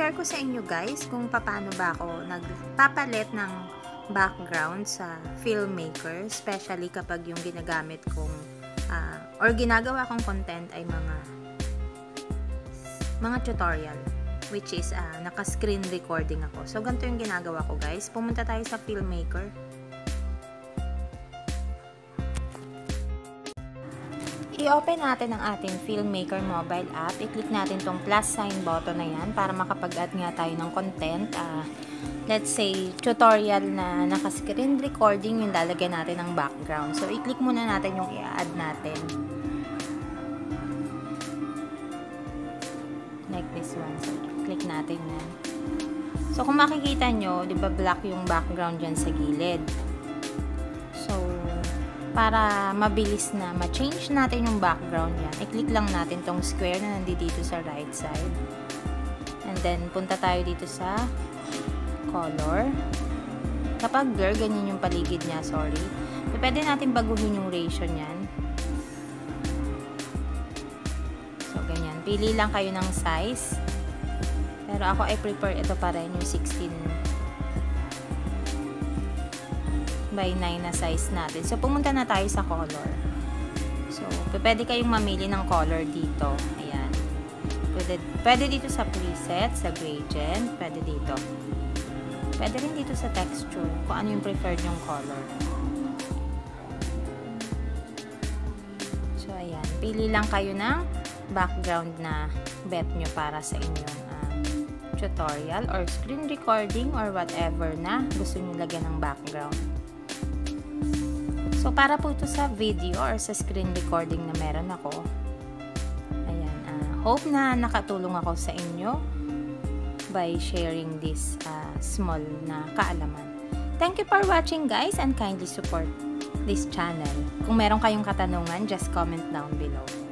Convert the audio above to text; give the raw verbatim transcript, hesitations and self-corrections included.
i-share ko sa inyo guys kung paano ba ako nagpapalit ng background sa Filmmaker, especially kapag yung ginagamit kong uh, or ginagawa kong content ay mga mga tutorial, which is uh, naka-screen recording ako. So, ganito yung ginagawa ko guys. Pumunta tayo sa Filmmaker. I-open natin ang ating Filmmaker mobile app. I-click natin tong plus sign button na yan para makapag-add nga tayo ng content. Uh, let's say, tutorial na naka-screen recording yung lalagyan natin ng background. So, i-click muna natin yung i-add natin. Like this one. So, click natin yan. So, kung makikita nyo, di ba black yung background dyan sa gilid. So, para mabilis na ma-change natin yung background yan, i-click lang natin tong square na nandito sa right side. And then, punta tayo dito sa color. Kapag blur, ganyan yung paligid niya, sorry. So, pwede natin baguhin yung ratio niyan. So, ganyan. Pili lang kayo ng size. Pero ako, I prefer ito pa rin, yung sixteen by nine na size natin. So, pumunta na tayo sa color. So, pwede kayong mamili ng color dito. Ayan. Pwede, pwede dito sa preset, sa gradient. Pwede dito. Pwede rin dito sa texture. Kung ano yung preferred yung color. So, ayan. Pili lang kayo ng background na bet nyo para sa inyong uh, tutorial or screen recording or whatever na gusto nyo lagyan ng background. So, para po ito sa video or sa screen recording na meron ako. Ayan. Uh, hope na nakatulong ako sa inyo by sharing this uh, small na kaalaman. Thank you for watching guys and kindly support this channel. Kung meron kayong katanungan, just comment down below.